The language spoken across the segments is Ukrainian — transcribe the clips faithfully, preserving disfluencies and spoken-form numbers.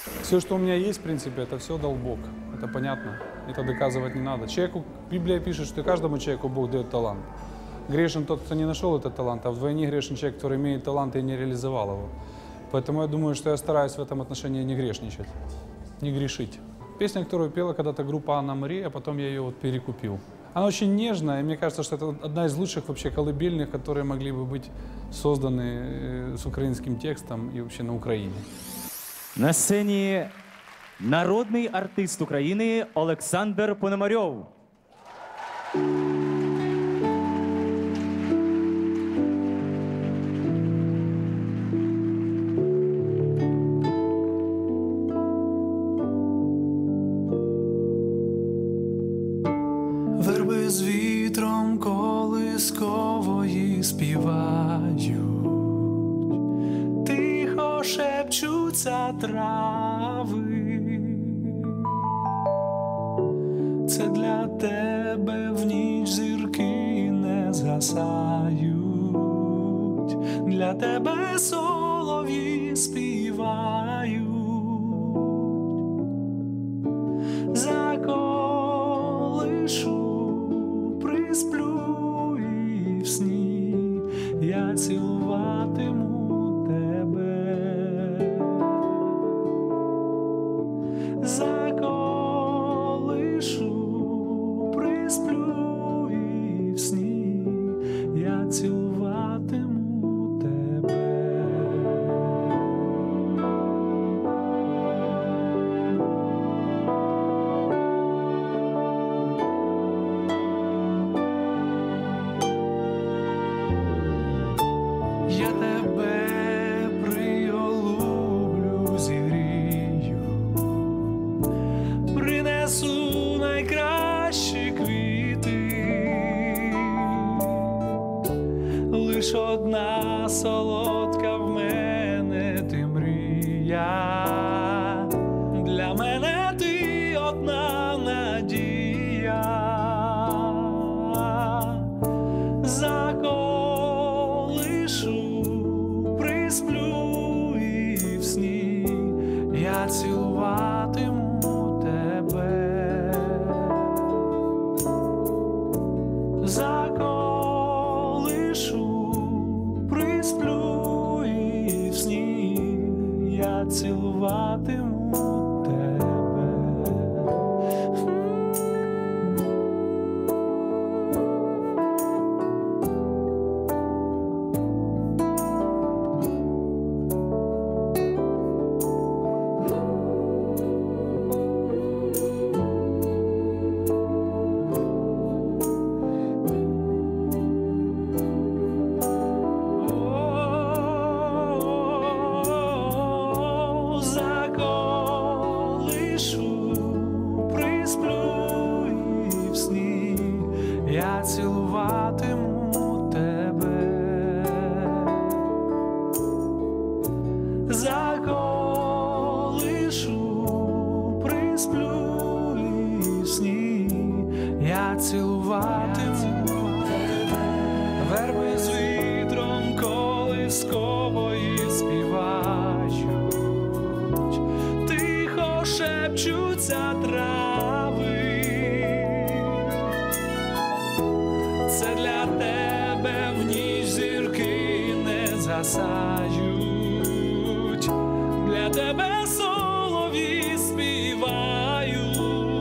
Все, что у меня есть, в принципе, это все дал Бог. Это понятно. Это доказывать не надо. Человеку, Библия пишет, что каждому человеку Бог дает талант. Грешен тот, кто не нашел этот талант, а вдвойне грешен человек, который имеет талант и не реализовал его. Поэтому я думаю, что я стараюсь в этом отношении не грешничать, не грешить. Песня, которую пела когда-то группа Анна Мария, а потом я ее вот перекупил. Она очень нежная, и мне кажется, что это одна из лучших вообще колыбельных, которые могли бы быть созданы с украинским текстом и вообще на Украине. На сцені народний артист України Олександр Пономарьов. Верби з вітром колискової співають, тихо шепчуться трави. Це для тебе в ніч зірки не згасають, для тебе солов'ї співають. Заколишу, присплю і в сні я цілуватиму тебе. Заколишу, присплю і в сні я цілуватиму тебе. Я тебе приголублю, зігрію, принесу найкращі квіти. Лиш одна солодка в мене ти мрія, для мене ти одна надія. Заколишу, присплю і в сні я цілуватиму тебе. Заколишу, присплю і в сні я цілуватиму тебе. Я цілуватиму тебе. Заколишу, присплю і в сні я цілуватиму тебе. Верби з вітром колискової співають, тихо шепчуться трави. Це для тебе в ніч зірки не згасають, для тебе солов'ї співають.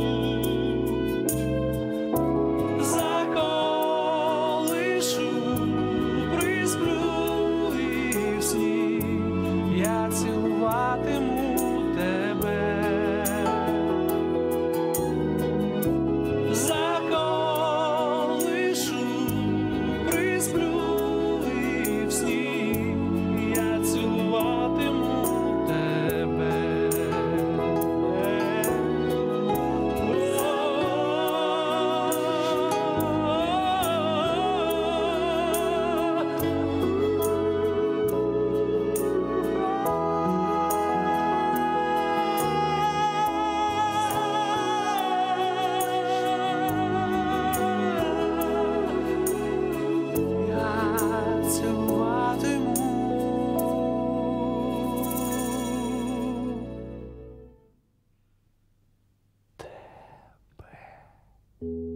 Заколишу, присплю і в сні я цілуватиму тебе. Сплю і в сні я цілуватиму тебе. Дякую.